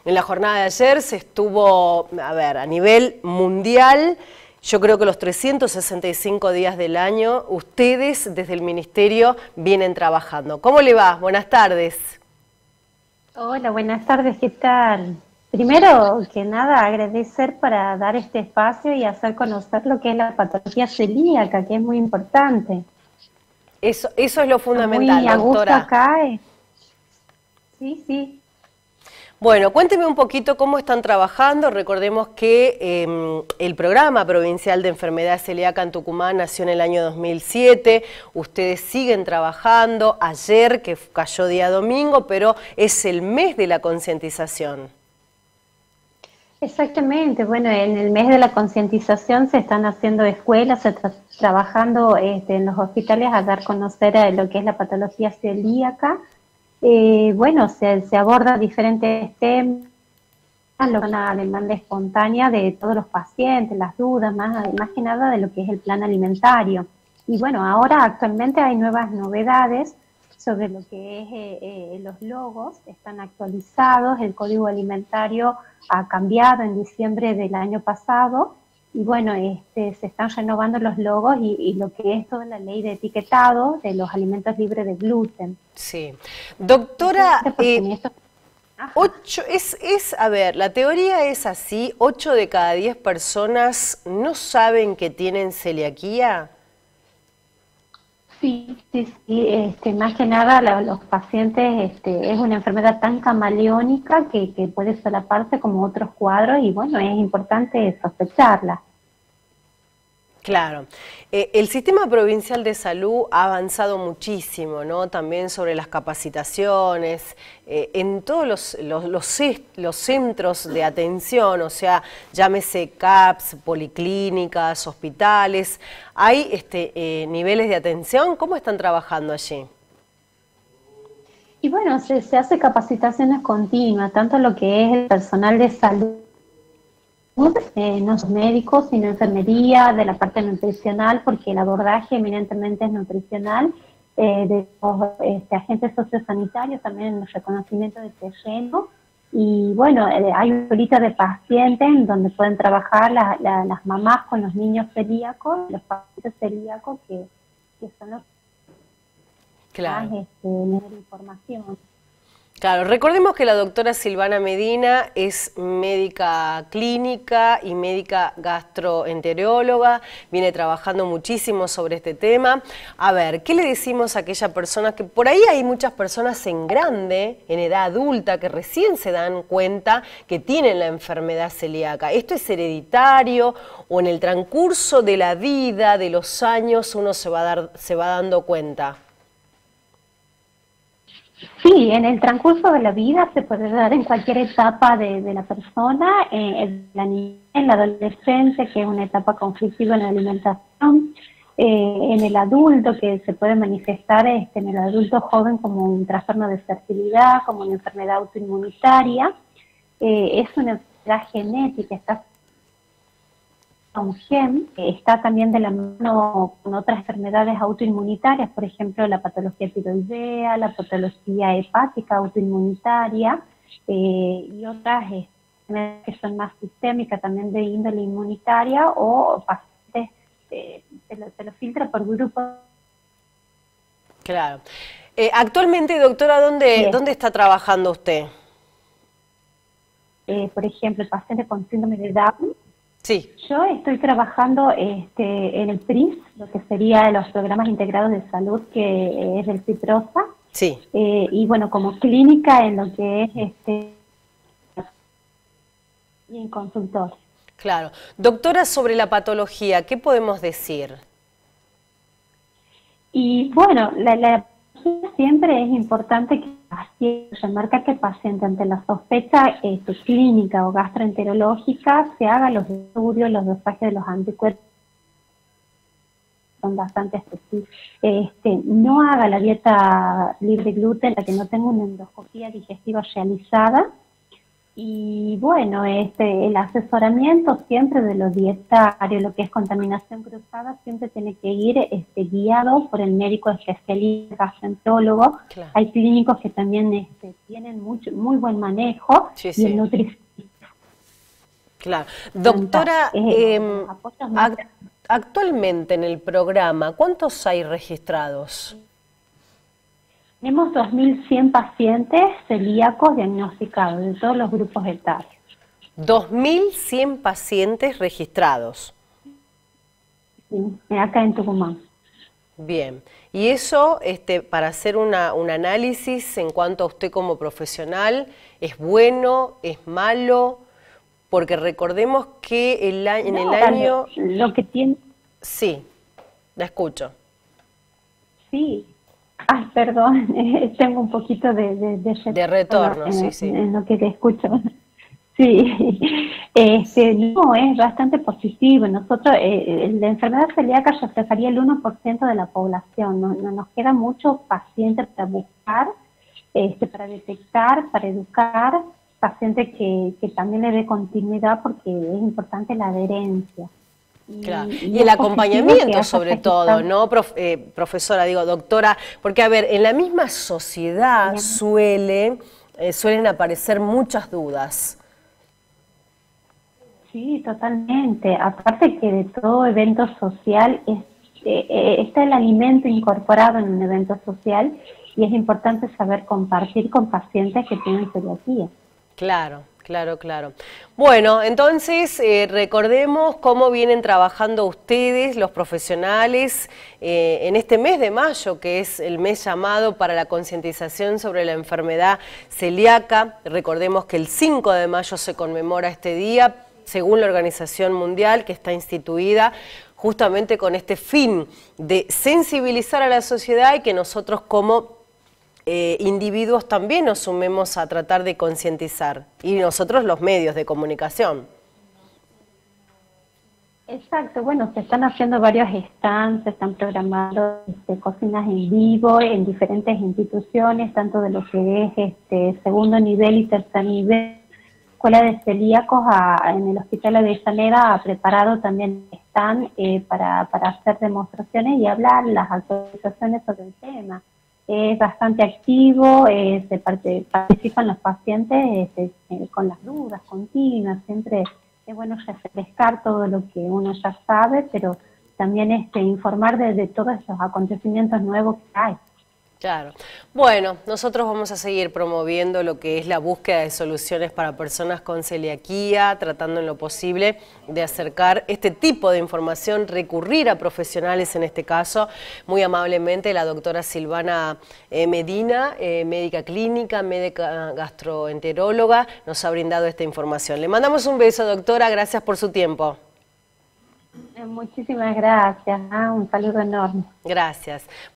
En la jornada de ayer se estuvo, a nivel mundial, yo creo que los 365 días del año, ustedes desde el Ministerio vienen trabajando. ¿Cómo le va? Buenas tardes. Hola, buenas tardes, ¿qué tal? Primero que nada, agradecer para dar este espacio y hacer conocer lo que es la patología celíaca, que es muy importante. Eso es lo fundamental, Muy a gusto doctora. acá. Sí, sí. Bueno, cuénteme un poquito cómo están trabajando. Recordemos que el Programa Provincial de Enfermedad Celíaca en Tucumán nació en el año 2007. Ustedes siguen trabajando. Ayer, que cayó día domingo, pero es el mes de la concientización. Exactamente, bueno, en el mes de la concientización se están haciendo escuelas, se está trabajando en los hospitales a dar a conocer lo que es la patología celíaca. Bueno, se aborda diferentes temas, una demanda espontánea de todos los pacientes, las dudas, más que nada de lo que es el plan alimentario. Y bueno, ahora actualmente hay nuevas novedades sobre lo que es los logos, están actualizados, el código alimentario ha cambiado en diciembre del año pasado, y bueno, se están renovando los logos y lo que es toda la ley de etiquetado de los alimentos libres de gluten. Sí. Doctora, la teoría es así, 8 de cada 10 personas no saben que tienen celiaquía. Sí, más que nada los pacientes, es una enfermedad tan camaleónica que puede solaparse como otros cuadros y bueno, es importante sospecharla. Claro. El Sistema Provincial de Salud ha avanzado muchísimo, ¿no? También sobre las capacitaciones, en todos los centros de atención, o sea, llámese CAPS, policlínicas, hospitales. ¿Hay niveles de atención? ¿Cómo están trabajando allí? Y bueno, se hace capacitaciones continuas, tanto lo que es el personal de salud, no son médicos, sino enfermería, de la parte nutricional, porque el abordaje eminentemente es nutricional, de los agentes sociosanitarios, también en el reconocimiento de terreno. Y bueno, hay una bolita de pacientes en donde pueden trabajar las mamás con los niños celíacos, los pacientes celíacos que son los que más necesitan información. Claro, recordemos que la doctora Silvana Medina es médica clínica y médica gastroenteróloga, viene trabajando muchísimo sobre este tema. A ver, ¿qué le decimos a aquella persona que por ahí hay muchas personas en grande, en edad adulta, que recién se dan cuenta que tienen la enfermedad celíaca? ¿Esto es hereditario o en el transcurso de la vida, de los años, uno se va dando cuenta? Sí, en el transcurso de la vida se puede dar en cualquier etapa de la persona, en la adolescente, que es una etapa conflictiva en la alimentación, en el adulto, que se puede manifestar en el adulto joven como un trastorno de fertilidad, como una enfermedad autoinmunitaria. Es una enfermedad genética, está un gen, está también de la mano con otras enfermedades autoinmunitarias, por ejemplo la patología tiroidea, la patología hepática autoinmunitaria y otras que son más sistémicas también de índole inmunitaria o pacientes se lo filtra por grupo. Claro. Actualmente, doctora, ¿dónde está trabajando usted? Por ejemplo, el paciente con síndrome de Down. Sí. Yo estoy trabajando en el PRIS, lo que sería los programas integrados de salud, que es el CIPROSA. Sí. Y bueno, como clínica en lo que es y en consultor. Claro. Doctora, sobre la patología, ¿qué podemos decir? Y bueno, la siempre es importante que remarca que el paciente ante la sospecha clínica o gastroenterológica se haga los estudios, los dosajes de los anticuerpos son bastante efectivos. No haga la dieta libre de gluten, la que no tenga una endoscopía digestiva realizada. Y bueno, el asesoramiento siempre de los dietarios, lo que es contaminación cruzada, siempre tiene que ir guiado por el médico especialista, gastroenterólogo. Claro. Hay clínicos que también tienen muy buen manejo, Sí, y sí. el nutricionista. Claro. Doctora, Más. actualmente en el programa, ¿cuántos hay registrados? Tenemos 2.100 pacientes celíacos diagnosticados de todos los grupos etarios. 2.100 pacientes registrados. Sí, acá en Tucumán. Bien. Y eso, para hacer un análisis en cuanto a usted como profesional, ¿es bueno, es malo? Porque recordemos que en el año... Lo que tiene... Sí, la escucho. Sí. Ay, perdón, tengo un poquito de retorno, sí. En lo que te escucho. Sí, no, es bastante positivo. Nosotros, la enfermedad celíaca reflejaría el 1% de la población. No nos queda muchos pacientes para buscar, para detectar, para educar, pacientes que también le dé continuidad, porque es importante la adherencia. Claro. Y el acompañamiento sobre todo, ¿no, profesora, digo, doctora? Porque, a ver, en la misma sociedad suelen aparecer muchas dudas. Sí, totalmente. Aparte que de todo evento social está el alimento incorporado en un evento social, y es importante saber compartir con pacientes que tienen celiaquía. Claro. Bueno, entonces recordemos cómo vienen trabajando ustedes, los profesionales, en este mes de mayo, que es el mes llamado para la concientización sobre la enfermedad celíaca. Recordemos que el 5 de mayo se conmemora este día, según la Organización Mundial, que está instituida justamente con este fin de sensibilizar a la sociedad, y que nosotros como individuos también nos sumemos a tratar de concientizar, y nosotros los medios de comunicación. Exacto, bueno, se están haciendo varios stands, se están programando cocinas en vivo en diferentes instituciones, tanto de lo que es segundo nivel y tercer nivel. Escuela de Celíacos en el Hospital Avellaneda ha preparado también stand para hacer demostraciones y hablar las actualizaciones sobre el tema. Es bastante activo, participan los pacientes con las dudas continuas. Siempre es bueno refrescar todo lo que uno ya sabe, pero también informar de todos esos acontecimientos nuevos que hay. Claro. Bueno, nosotros vamos a seguir promoviendo lo que es la búsqueda de soluciones para personas con celiaquía, tratando en lo posible de acercar este tipo de información, recurrir a profesionales en este caso. Muy amablemente la doctora Silvana Medina, médica clínica, médica gastroenteróloga, nos ha brindado esta información. Le mandamos un beso, doctora, gracias por su tiempo. Muchísimas gracias, un saludo enorme. Gracias.